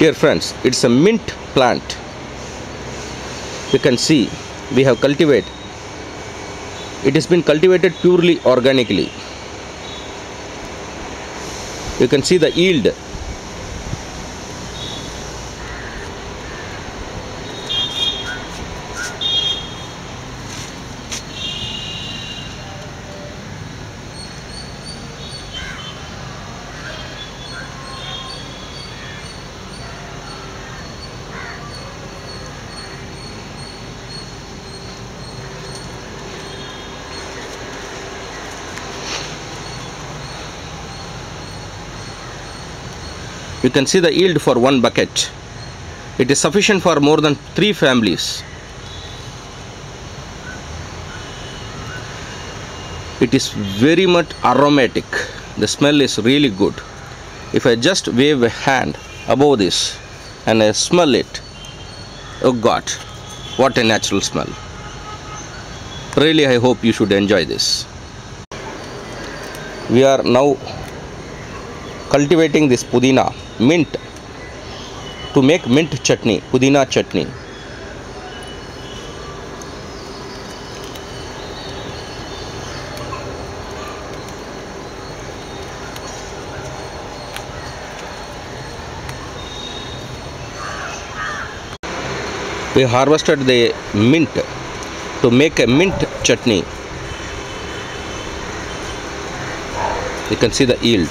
Dear friends, it's a mint plant. You can see we have cultivated. It has been cultivated purely organically. You can see the yield. You can see the yield for one bucket. It is sufficient for more than 3 families. It is very much aromatic. The smell is really good. If I just wave a hand above this and I smell it, oh God, what a natural smell. Really, I hope you should enjoy this. We are now cultivating this pudina, mint, to make mint chutney, pudina chutney. We harvested the mint to make a mint chutney. You can see the yield.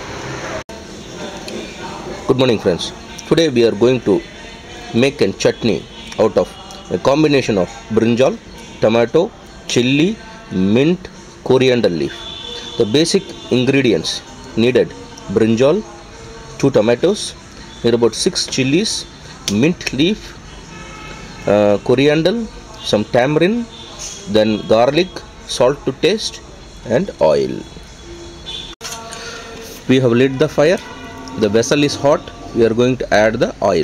Good morning friends. Today we are going to make a chutney out of a combination of brinjal, tomato, chilli, mint, coriander leaf. The basic ingredients needed: brinjal, 2 tomatoes, need about 6 chillies, mint leaf, coriander, some tamarind, then garlic, salt to taste, and oil. We have lit the fire. The vessel is hot. We are going to add the oil.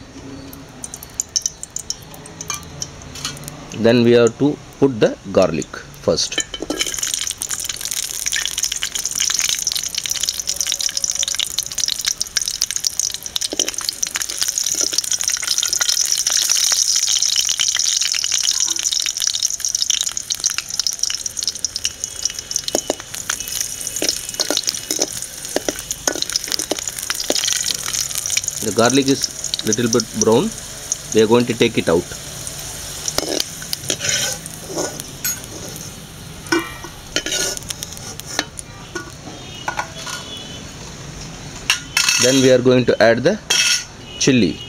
Then we have to put the garlic first. The garlic is little bit brown. We are going to take it out. Then we are going to add the chilli.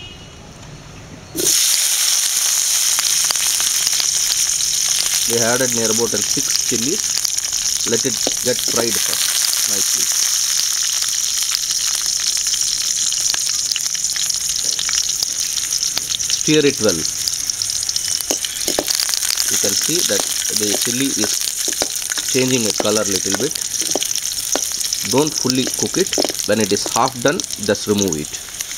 We added near about 6 chillies. Let it get fried first nicely. Stir it well. You can see that the chilli is changing a color little bit. Don't fully cook it. When it is half done, just remove it.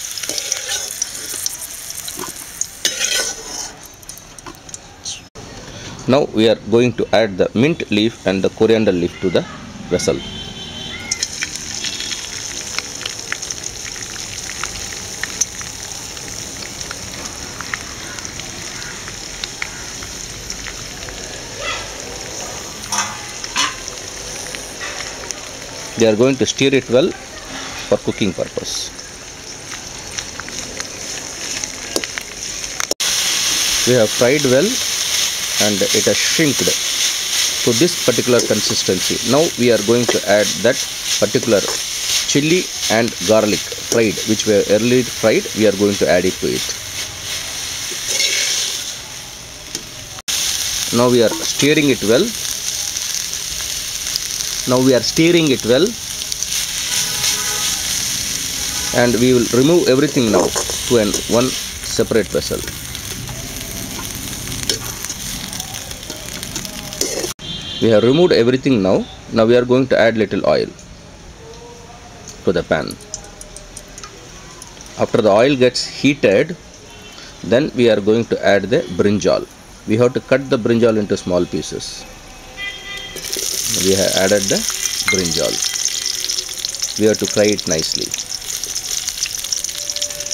Now we are going to add the mint leaf and the coriander leaf to the vessel. They are going to stir it well for cooking purpose. We have fried well and it has shrinked to this particular consistency. Now we are going to add that particular chilli and garlic fried, which were earlier fried. We are going to add it to it. Now we are stirring it well. And we will remove everything now to one separate vessel. We have removed everything now. Now we are going to add little oil to the pan. After the oil gets heated, then we are going to add the brinjal. We have to cut the brinjal into small pieces. We have added the brinjal. We have to fry it nicely.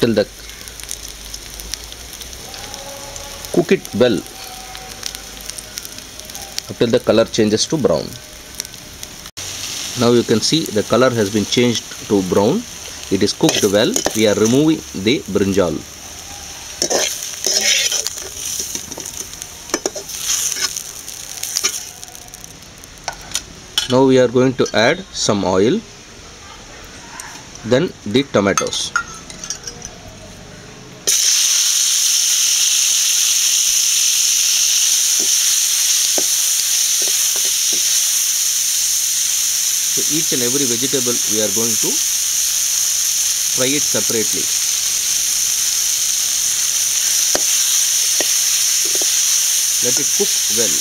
till the cook it well until the color changes to brown. Now you can see the color has been changed to brown. It is cooked well. We are removing the brinjal. Now we are going to add some oil, then the tomatoes. So each and every vegetable we are going to fry it separately. Let it cook well.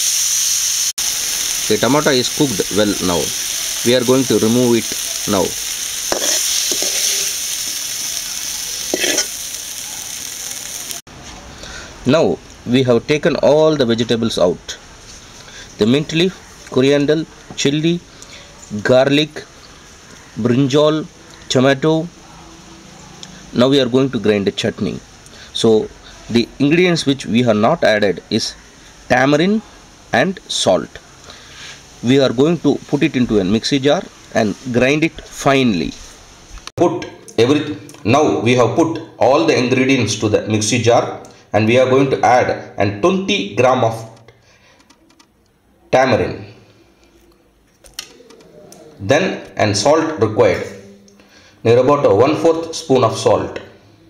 The tomato is cooked well now. We are going to remove it now. Now we have taken all the vegetables out. The mint leaf, coriander, chilli, garlic, brinjal, tomato. Now we are going to grind a chutney. So the ingredients which we have not added is tamarind and salt. We are going to put it into a mixie jar and grind it finely. Now we have put all the ingredients to the mixie jar and we are going to add 20 gram of tamarind. Then and salt required, near about 1/4 spoon of salt.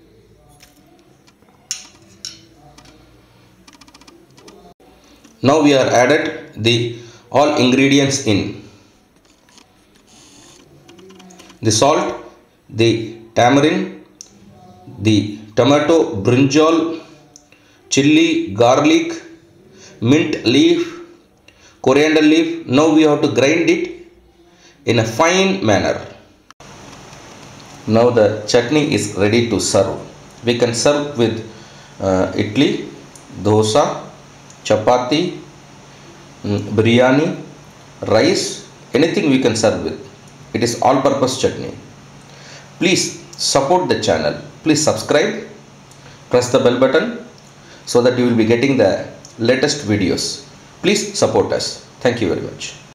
Now we are added the all ingredients in. The salt, the tamarind, the tomato, brinjal, chilli, garlic, mint leaf, coriander leaf. Now we have to grind it in a fine manner. Now the chutney is ready to serve. We can serve with idli, dosa, chapati, biryani, rice, anything we can serve with. It is all-purpose chutney. Please support the channel. Please subscribe, press the bell button so that you will be getting the latest videos. Please support us. Thank you very much.